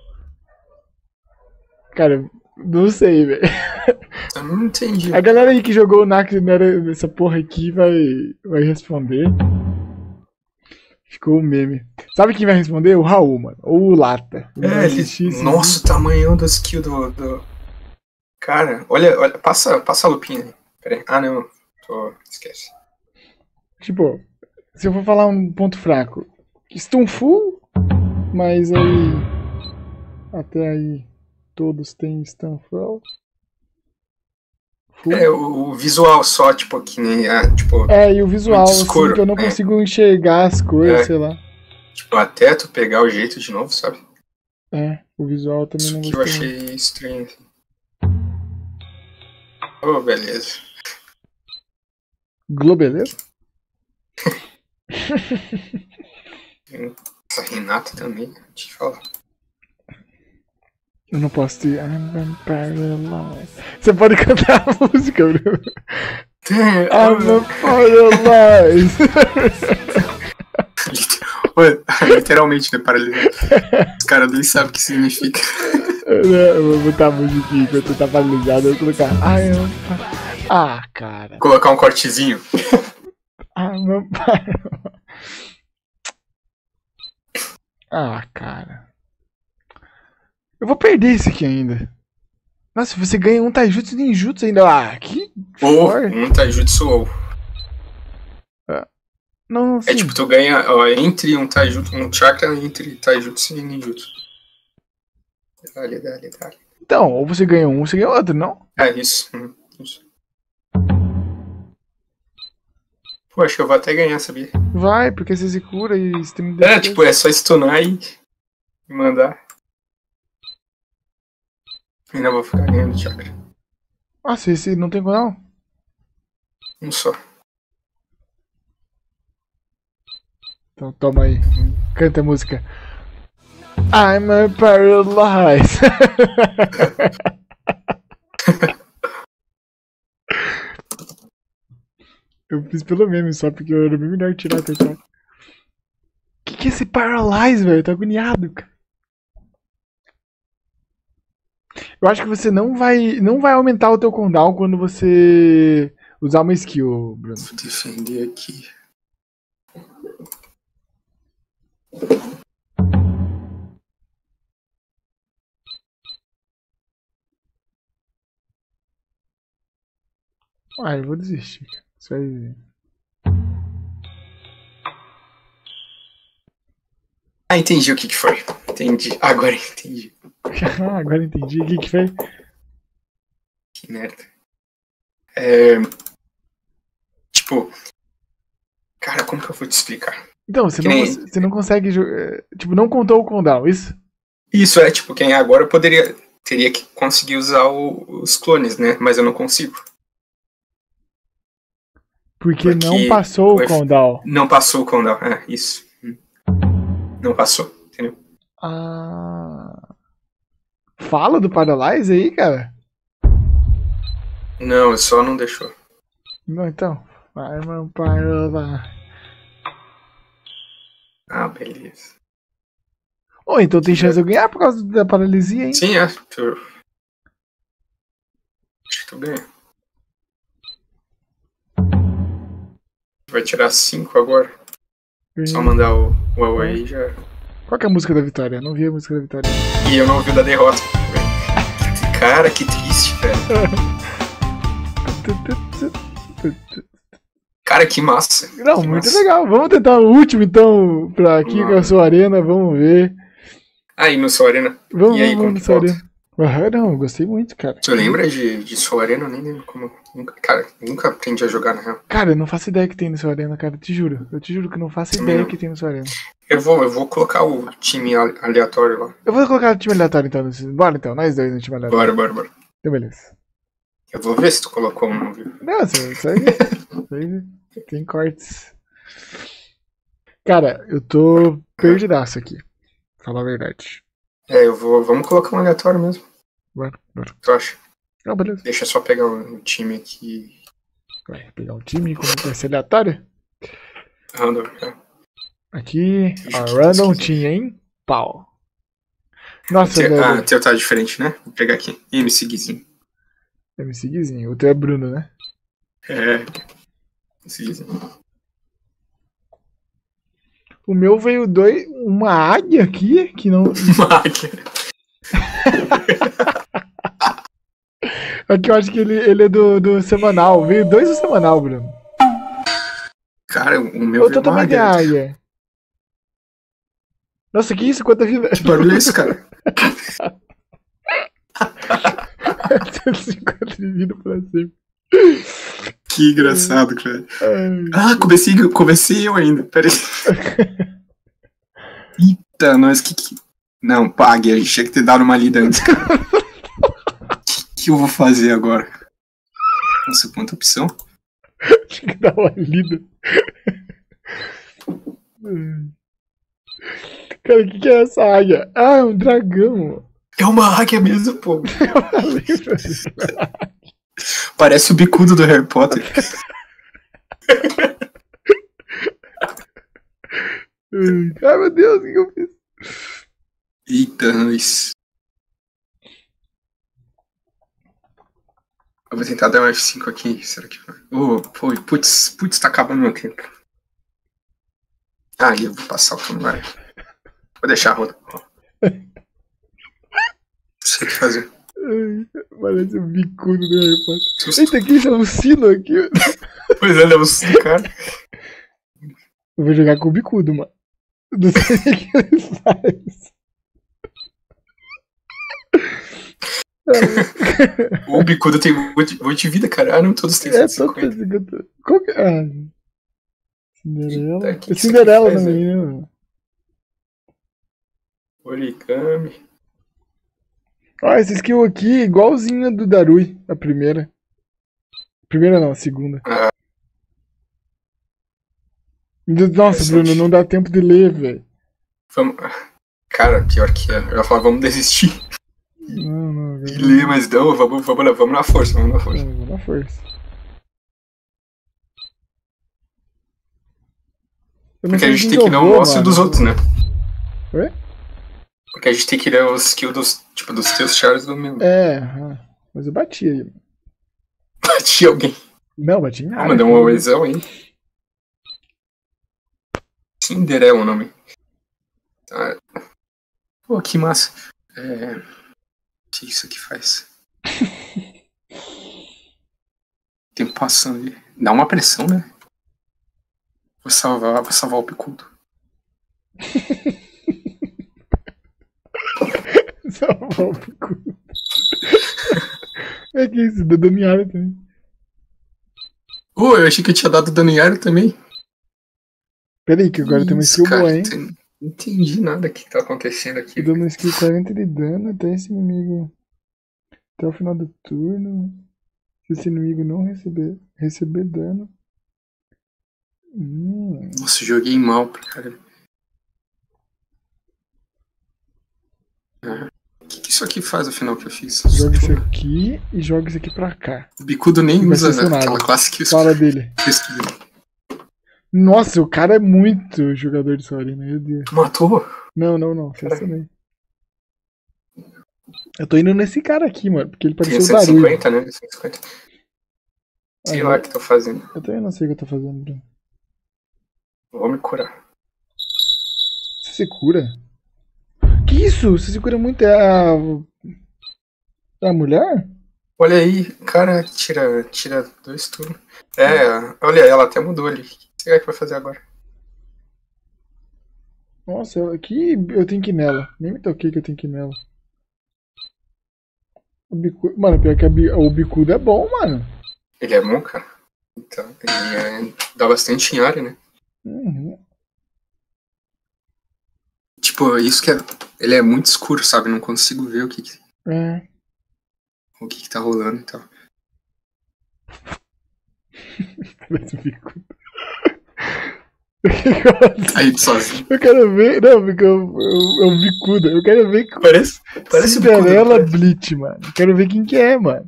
Cara, não sei, velho. Eu não entendi. A galera aí que jogou o Nax nessa porra aqui vai responder. Ficou o meme. Sabe quem vai responder? O Raul, mano. Ou o Lata. Ele vai assistir esse Nossa, o tamanho do skill do... Cara, olha, passa a lupinha aí. Pera aí. Ah, não. Esquece. Tipo, se eu for falar um ponto fraco, Stun full, mas aí. Até aí todos têm Stun full. O visual só, tipo, que nem. Tipo, E o visual, muito escuro, assim, que eu não consigo enxergar as coisas, sei lá. Tipo, até tu pegar o jeito de novo, sabe? O visual também Isso não que eu gostei. achei estranho. Assim. Oh, beleza. Globeleza? Essa Renata também, te falar. Eu não posso te. I'm paralyzed. Você pode cantar a música, Bruno. I'm paralyzed. Literalmente, né? Paralisado. Os caras nem sabem o que significa. Eu vou botar a música aqui enquanto tá paralisado. Eu vou colocar. Cara. Colocar um cortezinho. Cara. Eu vou perder esse aqui ainda. Nossa, você ganha um taijutsu e ninjutsu ainda. Que forte. Um taijutsu ou. Não, assim. Tipo, tu ganha entre um taijutsu, um chakra entre taijutsu e ninjutsu. Dale. Então, ou você ganha um, ou você ganha outro, não? Isso. Pô, acho que eu vou até ganhar, sabia? Vai, porque você se cura e você tem tipo, é só stunar e mandar. Ainda vou ficar ganhando chakra. Nossa, esse não tem não? Um só. Então toma aí. Canta a música. I'm paralyzed. Eu fiz pelo meme só, porque era bem melhor tirar, coitado. Que é esse paralyze, velho? Eu tô agoniado, cara. Eu acho que você não vai aumentar o teu cooldown quando você usar uma skill, Bruno. Vou defender aqui. Eu vou desistir. Isso aí. Entendi o que foi. Entendi. Agora entendi. Agora entendi. O que foi? Que merda. Tipo. Cara, como que eu vou te explicar? Então, você não consegue. Tipo, não contou o cooldown, isso? Isso, tipo, quem agora teria que conseguir usar os clones, né? Mas eu não consigo. Porque não passou o cooldown. Não passou o cooldown, isso. Não passou, entendeu? Fala do Paralyze aí, cara. Não, só não deixou. Não, então. I'm paralyzed. Beleza. Então tem chance de eu ganhar por causa da paralisia, hein? Sim, acho que tu ganha. Vai tirar 5 agora. Só mandar o Huawei já. Qual que é a música da vitória? Eu não vi a música da vitória. E eu não ouvi da derrota. Cara, que triste, velho. Cara, que massa. Não, muito legal. Vamos tentar o último, então, pra aqui com a sua arena. Vamos ver. E no sua arena? Vamos no sua arena. Aham, não, eu gostei muito, cara. Tu lembra de Soul Arena? Eu nem lembro como. Cara, nunca aprendi a jogar, na real. Cara, eu não faço ideia que tem no seu Arena, cara. Te juro. Eu te juro que eu não faço Também ideia não. que tem no seu Arena. Eu vou colocar o time aleatório lá. Eu vou colocar o time aleatório então. Bora então, nós dois no time aleatório. Bora. Então, beleza. Eu vou ver se tu colocou ou não, viu? Não, isso aí tem cortes. Cara, eu tô perdidaço aqui. Falar a verdade. Vamos colocar um aleatório mesmo. Bora. Tu acha? Ah, beleza. Deixa eu só pegar o time aqui. Vai pegar o time, como vai ser aleatório? Random, né? Aqui, Deixa ó, eu random pesquisar. team, hein? Pau. Nossa, velho. O teu tá diferente, né? Vou pegar aqui. MC Guizinho. MC Guizinho. O teu é Bruno, né? É. MC Guizinho. O meu veio uma águia aqui, que não... Máquina. Aqui eu acho que ele é do semanal. Veio 2 do semanal, Bruno. Cara, o meu Eu veio tô também de uma águia. Nossa, que isso? Quanta vida? Que barulho é esse, cara? 150 de vida pra sempre. Que engraçado, cara. Ai. Ah, comecei eu ainda. Pera aí. Eita, nós que... Não, pague. A gente tinha que ter dado uma lida antes, cara. O que eu vou fazer agora? Nossa, quanta opção. Tinha que dar uma lida. Cara, o que é essa águia? Ah, é um dragão. É uma águia mesmo, pô. Eu falei pra você. Parece o bicudo do Harry Potter. Ai, meu Deus, o que eu fiz? Eita, nós. Eu vou tentar dar um F5 aqui. Será que vai? Putz, tá acabando meu tempo. Ah, eu vou passar o turno, vai. Vou deixar a roda. Não sei o que fazer. Ai, parece um bicudo do Harry Potter. Susto. Eita, aqui é um sino aqui. Pois é, leva o susto, cara. Eu vou jogar com o bicudo, mano. Não sei o que ele faz. O bicudo tem muito de vida, cara. Ah, não, todos têm É, 150. todo qual que é? Ah, Cinderela. Eita, que É isso Cinderela aqui no faz, menino. Origami. Ah, essa skill aqui é igualzinha do Darui, a primeira. Primeira não, a segunda. Ah. Nossa, Bruno, não dá tempo de ler, velho. Vamos... Cara, pior que é. Eu ia falar, vamos desistir. Não, E ler, mas não, vamos na força, vamos na força. Vamos na força. Porque a gente tem que ler o nosso e dos outros, né? Oi? Porque a gente tem que ler os skills dos teus chars do meu. É, mas eu bati aí. Bati alguém. Não, bati em nada. Ah, mas deu uma lesão aí. Cinderela o nome. Tá. Pô, que massa. O que isso aqui faz? Tempo passando ali. Dá uma pressão, né? Vou salvar o picudo. Salvar o picudo. É que isso, dando em área também. Eu achei que eu tinha dado dano em área também. Pera aí, que agora tem uma skill boa, hein? Não entendi nada que tá acontecendo aqui. Eu dou uma skill 40 de dano até esse inimigo. Até o final do turno. Se esse inimigo não receber dano. Nossa, joguei mal pra caramba. O que isso aqui faz afinal que eu fiz? Joga isso aqui e joga isso aqui pra cá. O bicudo nem Vai usa ser sonado. aquela classe que eu Fala dele. pesquisei. Nossa, o cara é muito jogador de Sorina, meu Deus. Tu matou? Não, fascinei. Eu tô indo nesse cara aqui, mano, porque ele Tem pareceu o Darui. 150, né? 150. Sei Aí, lá o que tô fazendo. Eu também não sei o que eu tô fazendo, Bruno. Vou me curar. Você se cura? Que isso? Você se cura muito? É a mulher? Olha aí, cara, tira 2 turnos. Olha, ela até mudou ali. O que será que vai fazer agora? Nossa, aqui eu tenho que ir nela. Nem me toquei que eu tenho que ir nela. Mano, pior que o bicudo é bom, mano. Ele é bom, cara. Então, dá bastante em área, né? Uhum. Tipo, isso que é. Ele é muito escuro, sabe? Não consigo ver o que tá rolando e tal. Parece um bicudo. Aí sozinho. Eu quero ver. Não, porque é um bicudo. Eu quero ver. Parece Cinderela bicudo, Bleach, mano. Eu quero ver quem que é, mano.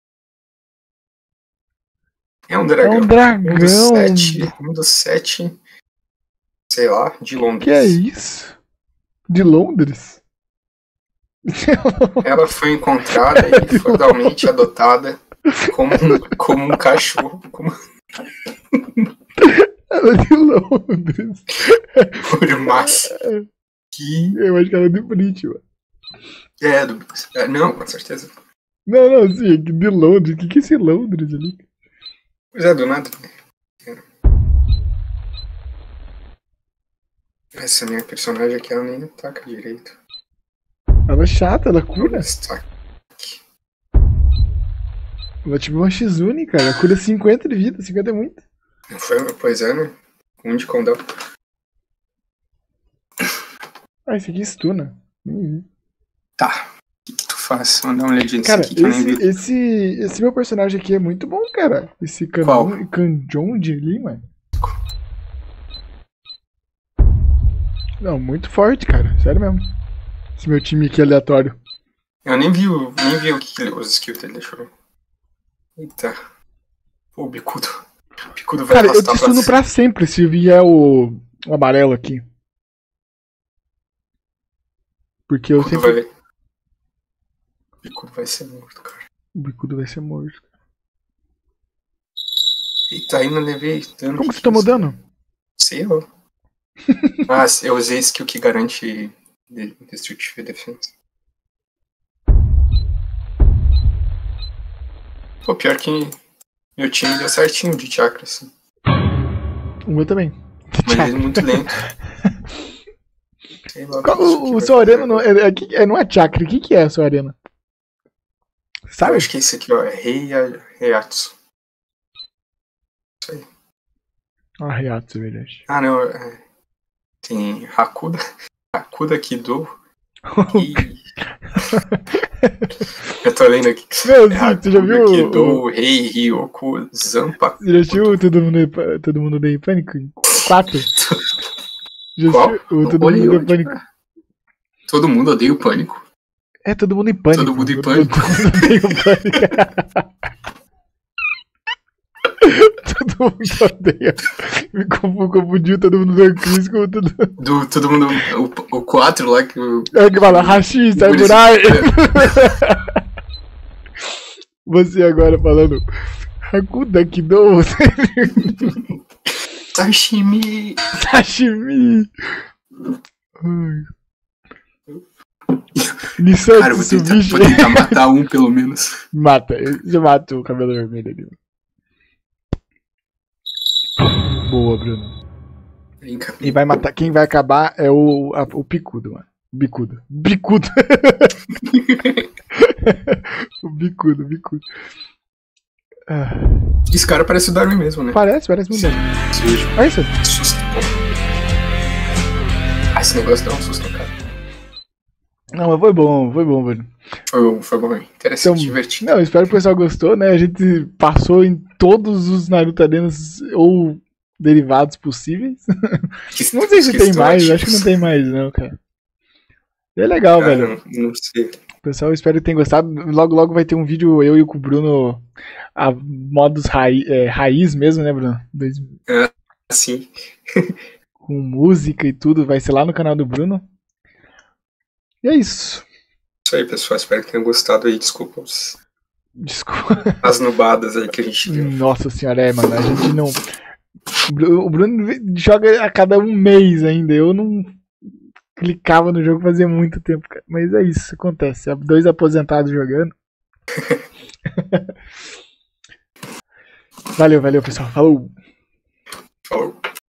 É um dragão. É um dragão. Um dos sete. Sei lá, de Londres. Que é isso? De Londres? Ela foi encontrada e foi totalmente adotada como um cachorro. Ela é de Londres. Por mais que. Eu acho que ela é de Bleach, mano. Não, com certeza. Não, sim, é de Londres. O que é esse Londres ali? Pois é, do nada. Essa minha personagem aqui, ela nem ataca direito. Ela é chata, ela cura. Destaque. Ela é tipo uma Shizune, cara. Ela cura 50 de vida, 50 é muito. Pois é, né? Um de condão. Ah, esse aqui stuna. Tá. O que tu faz? Vou dar uma olhadinha Cara, nisso aqui que eu nem vi. esse meu personagem aqui é muito bom, cara. Esse Kanjonji ali, mano. Não, muito forte, cara. Sério mesmo. Esse meu time aqui é aleatório. Eu nem vi os skills dele, deixa eu ver. Eita. Pô, o bicudo. O bicudo vai Cara, eu arrastar te stuno pra sempre se vier o amarelo aqui. Porque eu sempre... O bicudo vai ser morto, cara. O bicudo vai ser morto. Eita, ainda levei dano. Como que você tomou dano? Sei lá. Eu usei skill que garante Destructive Defense. Pô, pior que meu time deu certinho de chakra, assim. O meu também. Mas ele é muito lento. Sei lá, O seu arena não é chakra. O que é a sua arena? Sabe? Eu acho que esse aqui, ó, é Heiatsu. Isso aí. Ah, Heiatsu, é verdade. Ah, não. Tem Hakuda. Hakuda Kido. E... Eu tô lendo aqui. Meu, sim, você já viu? Kido, Rei, Ryoku, Zampa. Você já assistiu Todo Mundo Odeia Pânico? 4? Já Qual? assistiu o Todo Mundo Odeia Pânico? Todo Mundo Odeia o Pânico? É, Todo Mundo em Pânico. Todo Mundo em Pânico. Todo Mundo Odeia o Pânico. Todo mundo odeia. Me confundiu Todo Mundo Odeia Chris com Todo Mundo... O 4 lá que o... É o que fala, Hashi, Samurai. Você agora falando Hakuda Kido. Sashimi. Ai. Nissan Cara, vou tentar matar um pelo menos. Mata, eu mato o cabelo vermelho ali. Boa, Bruno. E vai matar, quem vai acabar é o picudo, mano. Bicudo. O bicudo. Ah. Esse cara parece o Darwin mesmo, né? Parece muito bem. Olha isso. Susto. Esse negócio dá um susto, cara. Não, mas foi bom, velho. Foi bom, interessante, divertido. Não, espero que o pessoal gostou, né? A gente passou em todos os Naruto Arenas ou derivados possíveis. Não sei se tem mais, acho que não tem mais, não, cara. É legal, cara, velho. Não sei. Pessoal, espero que tenham gostado. Logo vai ter um vídeo eu e com o Bruno a modos raiz mesmo, né, Bruno? Sim. Com música e tudo, vai ser lá no canal do Bruno. E é isso. Isso aí, pessoal. Espero que tenham gostado aí. Desculpa as nubadas aí que a gente deu. Nossa senhora, mano. A gente não... O Bruno joga a cada um mês ainda. Eu não clicava no jogo fazia muito tempo, cara. Mas é isso, acontece. 2 aposentados jogando. Valeu, pessoal. Falou.